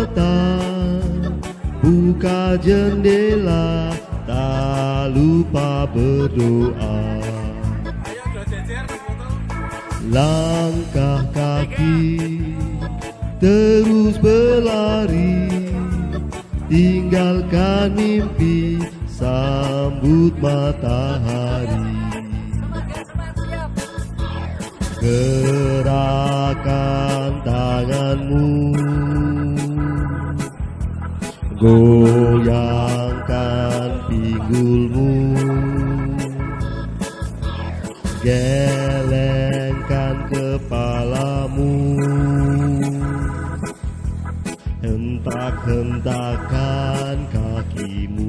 mata, buka jendela, tak lupa berdoa. Langkah kaki terus berlari, tinggalkan mimpi, sambut matahari. Gerakan tanganmu, goyangkan pinggulmu, gelengkan kepalamu, hentak-hentakan kakimu.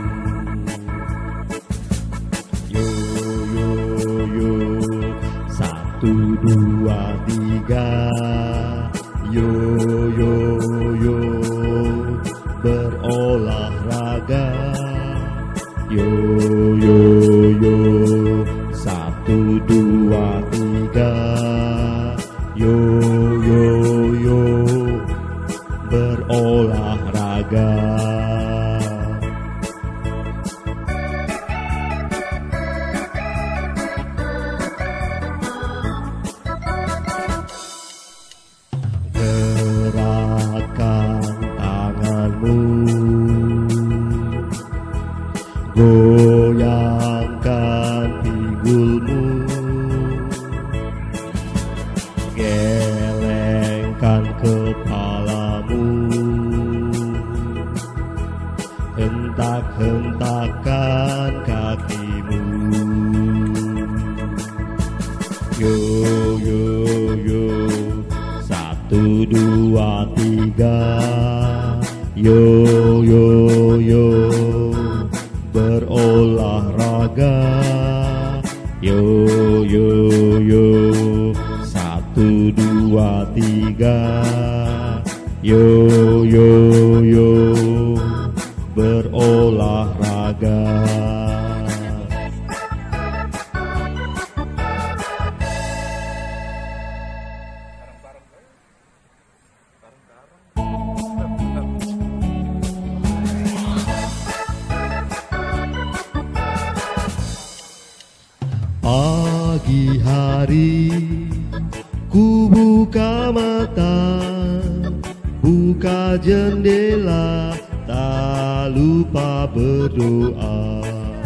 Yo yo yo, 1, 2, 3. Yo yo yo, berolahraga. Yo yo yo, 1, 2, 3. Yo yo yo, berolahraga. Gerakkan tanganmu, goyangkan pinggulmu, gelengkan kepalamu, hentak-hentakan kakimu. Yo yo yo, 1, 2, 3. Yo yo yo, berolahraga. Yo yo yo, 1, 2, 3. Yo yo yo, berolahraga. Pagi hari ku buka mata, buka jendela, tak lupa berdoa.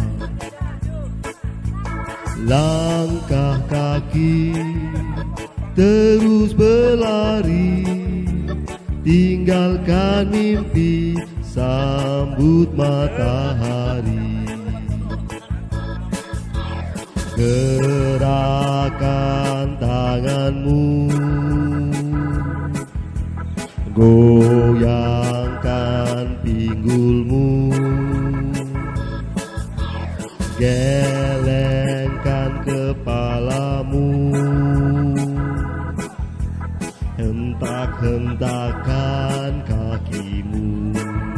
Langkah kaki terus berlari, tinggalkan mimpi, sambut matahari. Gerakan tanganmu, goyangkan pinggulmu, gelengkan kepalamu, hentak-hentakan kakimu.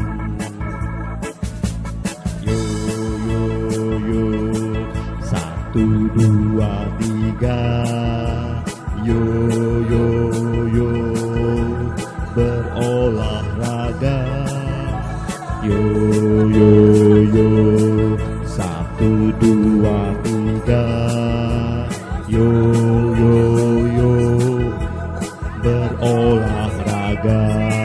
Yo yo yo, 1, 2, 3. Yo yo yo, berolahraga. Yo yo yo, 1, 2, 3. Yo yo yo, berolahraga.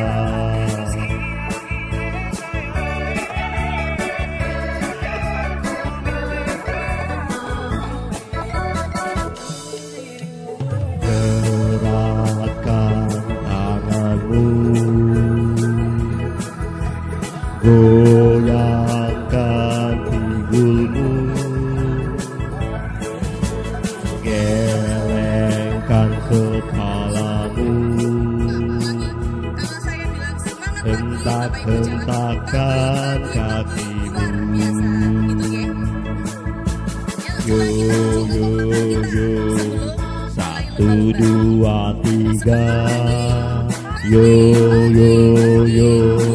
Goyangkan pinggulmu, gelengkan kepalamu, hentak-hentakan kakimu. Yo yo yo, 1, 2, 3. Yo yo yo,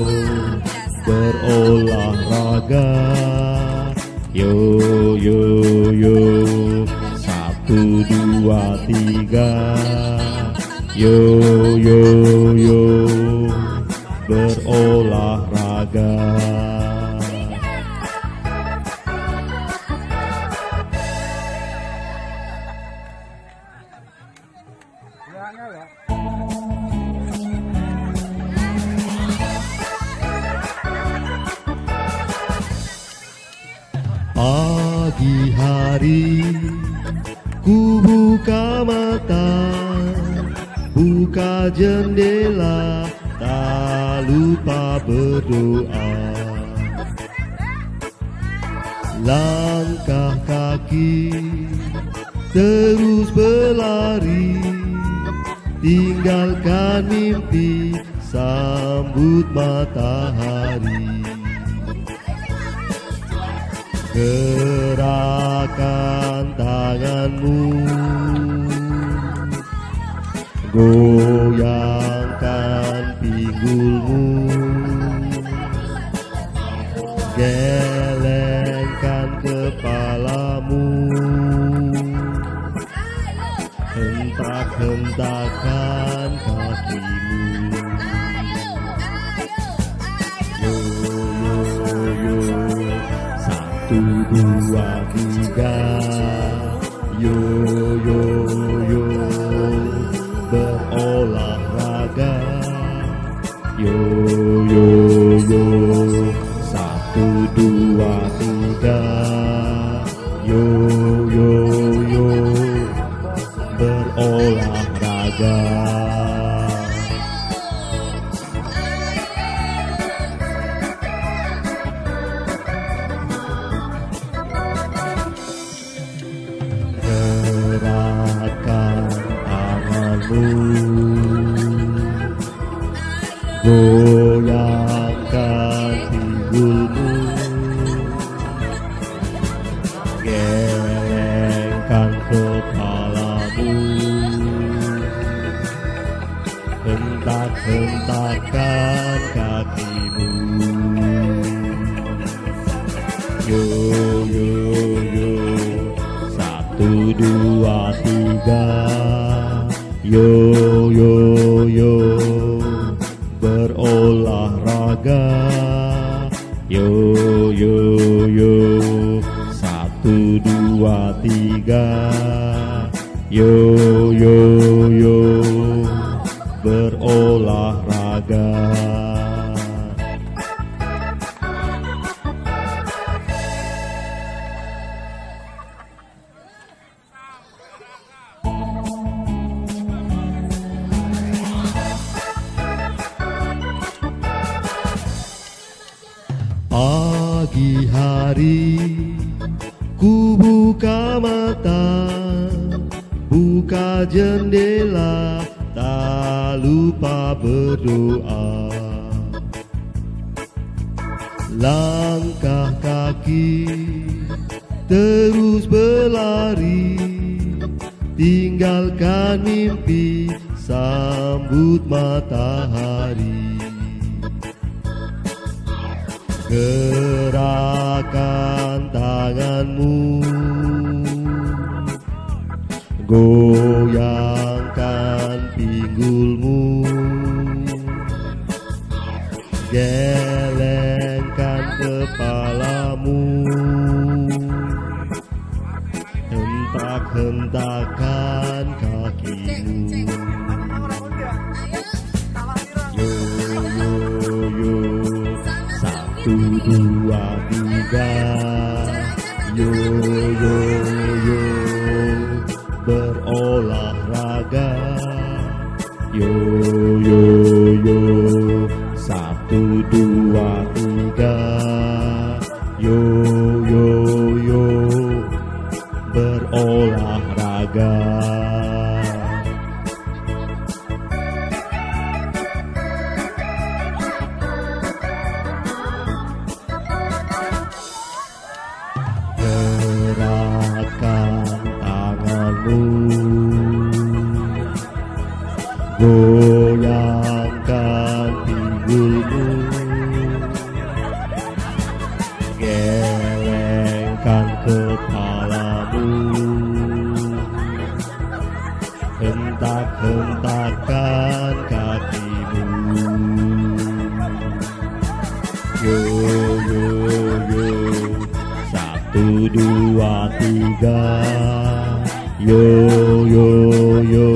berolahraga. Yo yo yo, 1, 2, 3. Yo yo yo, berolahraga. Pagi hari ku buka mata, buka jendela, tak lupa berdoa. Langkah kaki terus berlari, tinggalkan mimpi, sambut matahari. Gerakan tanganmu, goyangkan pinggulmu, gelengkan kepalamu, hentak-hentakan kakimu. Yo yo yo, 1, 2, 3. Yo yo yo, berolahraga. Yo yo yo, 1, 2, 3. Yo yo yo, berolahraga. Gerakkan tanganmu, goyangkan pinggulmu, gelengkan kepalamu, hentak-hentakan kakimu. Yo yo yo, 1, 2, 3. Yo yo yo, berolahraga. Yo yo yo, 1, 2, 3. Yo yo yo, berolahraga. Pagi hari ku buka mata, buka jendela, tak lupa berdoa. Langkah kaki terus berlari, tinggalkan mimpi, sambut matahari. Gerakan tanganmu, goyangkan pinggulmu, gelengkan kepalamu, hentak-hentakan kakimu. Yo yo yo, 1, 2, 3. Yo yo yo, berolahraga. Yo yo yo, 1, 2, 3. Yo yo yo, berolahraga. Gerakan tanganmu, goyangkan pinggulmu, gelengkan kepalamu, hentak-hentakan kakimu. Yo yo yo, 1, 2, 3. Yo yo yo,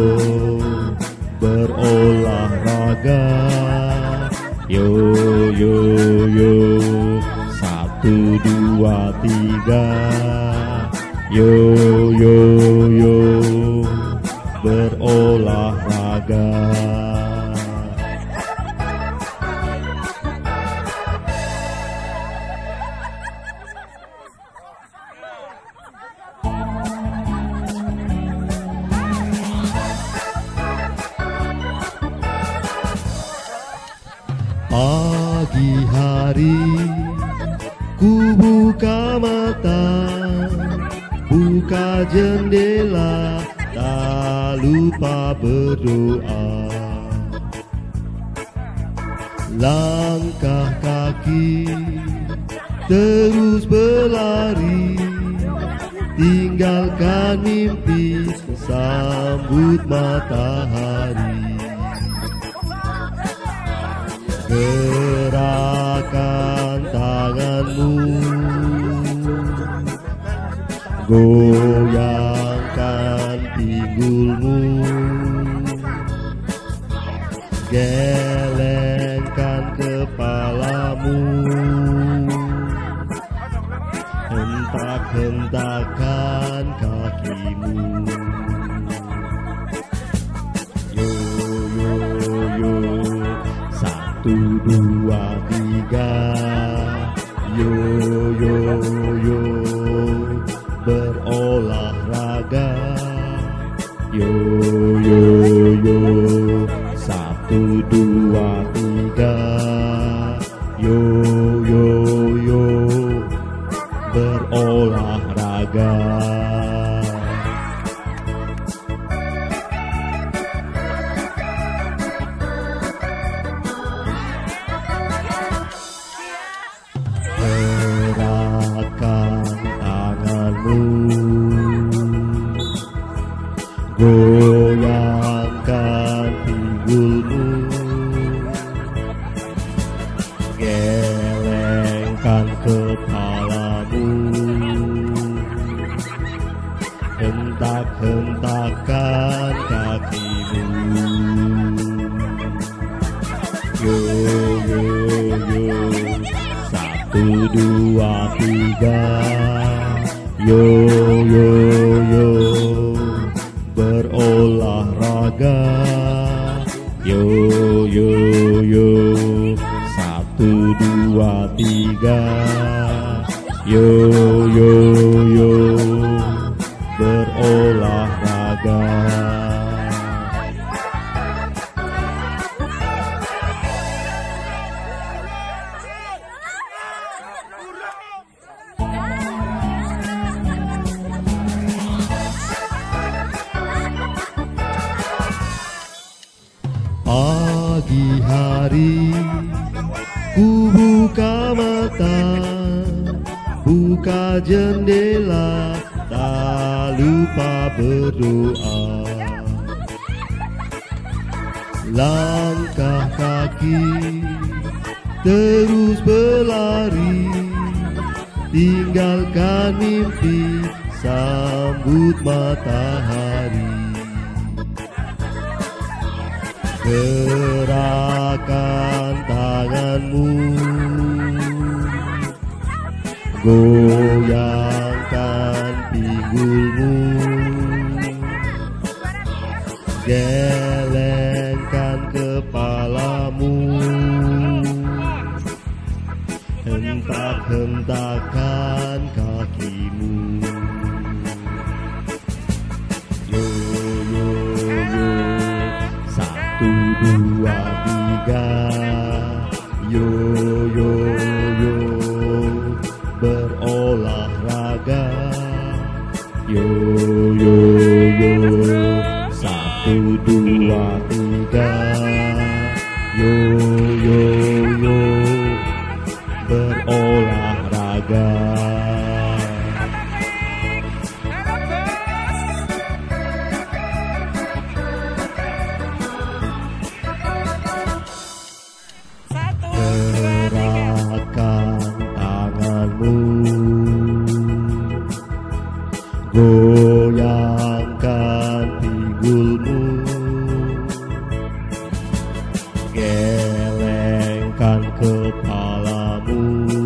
berolahraga. Yo yo yo, 1, 2, 3. Yo yo yo, berolahraga. Pagi hari ku buka mata, buka jendela, tak lupa berdoa. Langkah kaki terus berlari, tinggalkan mimpi, sambut matahari. Gerakan tanganmu, goyangkan pinggulmu, gelengkan kepalamu, hentak-hentakan kakimu. Yo yo yo, 1, 2, 3. Yo yo yo, berolahraga. Yo yo yo, 1, 2, 3. Yo yo yo, berolahraga. Gerakan tanganmu, goyangkan pinggulmu, gelengkan kepalamu, hentak-hentakan kakimu. Yo yo yo, 1, 2, 3. Yo yo yo, berolahraga. Yo yo yo, 1, 2, 3. Yo yo yo, berolahraga. Pagi hari ku buka mata, buka jendela, tak lupa berdoa. Langkah kaki terus berlari, tinggalkan mimpi, sambut matahari. Gerakan tanganmu, goyangkan pinggulmu, gelengkan kepalamu, hentak-hentakan kakimu. Yo yo yo, 1, 2, 3. Yo yo yo, berolahraga. Yo yo yo, 1, 2, 3. Yo yo yo, berolahraga. Gerakan Angkat kepalamu,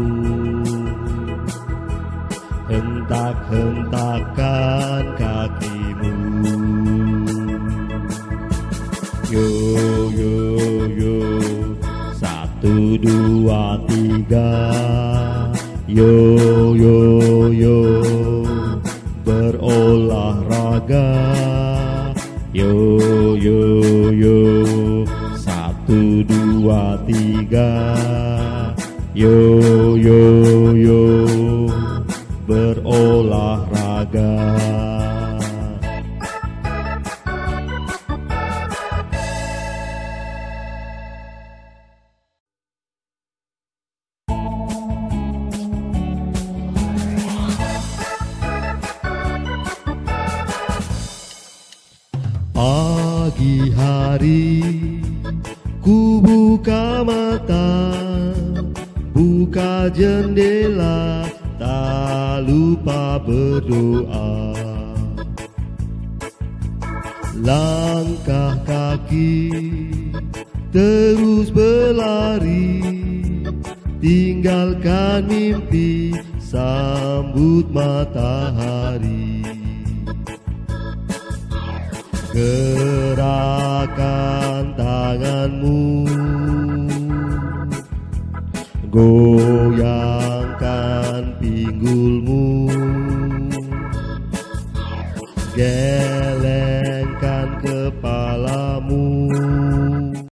hentak-hentakan kakimu. Yo yo yo, 1, 2, 3. Yo yo yo, berolahraga. Yo yo yo, 1, 2, 3. Yo yo yo, berolahraga. Pagi hari ku buka mata, buka jendela, tak lupa berdoa. Langkah kaki terus berlari, tinggalkan mimpi, sambut matahari. Gerakan tanganmu, goyangkan pinggulmu,